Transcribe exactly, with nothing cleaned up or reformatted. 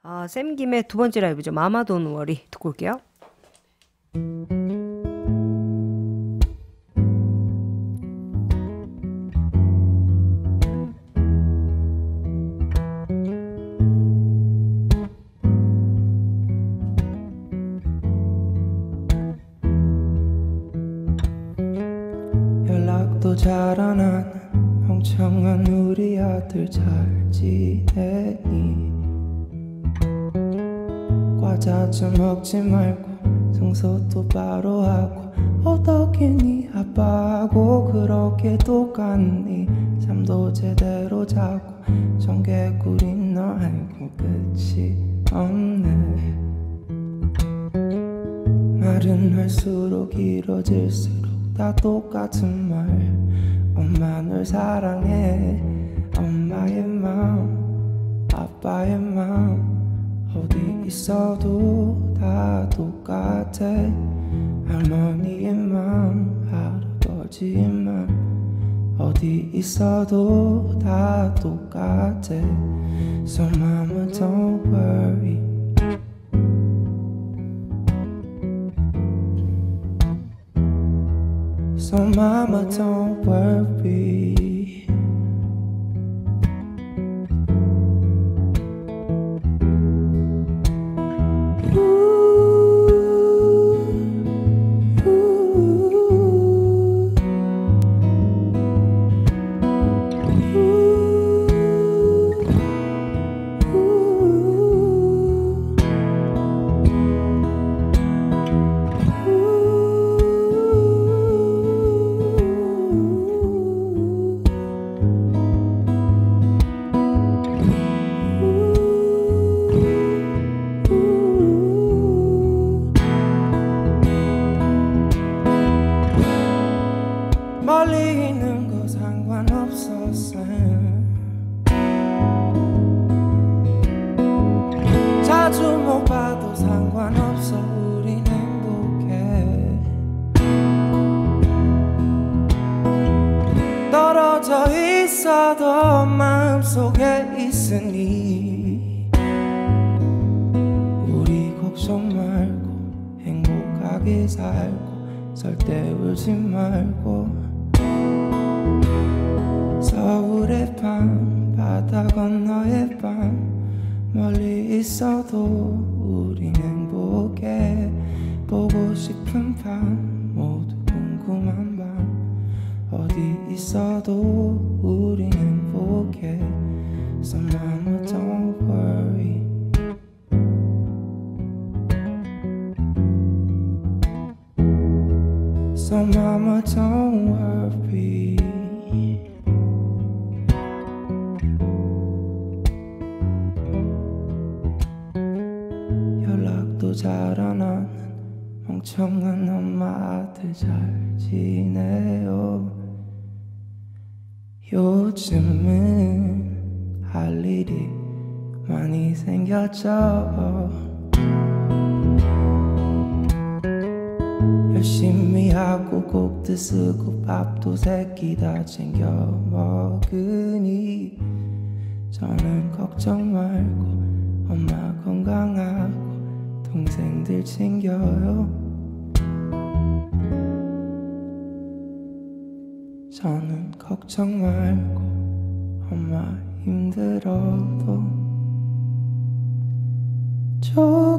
아, 샘 김의 두 번째 라이브죠. 마마 돈 워리 듣고 올게요. 연락도 잘 안 하는 멍청한 우리 아들 잘 지내니 과자 좀 먹지 말고 청소도 바로 하고 어떻게 네 아빠하고 그렇게 똑같니 잠도 제대로 자고 청개구리 너 알고 끝이 없네 말은 할수록 길어질수록 다 똑같은 말 엄마 널 사랑해 엄마의 마음 아빠의 마음 어디 있어도 다 똑같아 할머니의 마음 할아버지의 마음 어디 있어도 다 똑같아 So mama don't worry So mama don't worry 멀리 있는 거 상관없었어 자주 못 봐도 상관없어 우린 행복해 떨어져 있어도 마음속에 있으니 우리 걱정 말고 행복하게 살고 절대 울지 말고 서울의 밤 바다 건너의 밤 멀리 있어도 우린 행복해 보고 싶은 밤 모두 궁금한 밤 어디 있어도 우린 행복해 So mama don't worry So mama don't worry 연락도 잘 안 하는 멍청한 엄마 아들 잘 지내요 요즘은 할 일이 많이 생겼죠 열심히 하고 곡도 쓰고 밥도 새끼 다 챙겨 먹으니 저는 걱정 말고 엄마 건강하고 동생들 챙겨요 저는 걱정 말고 엄마 힘들어도 좋아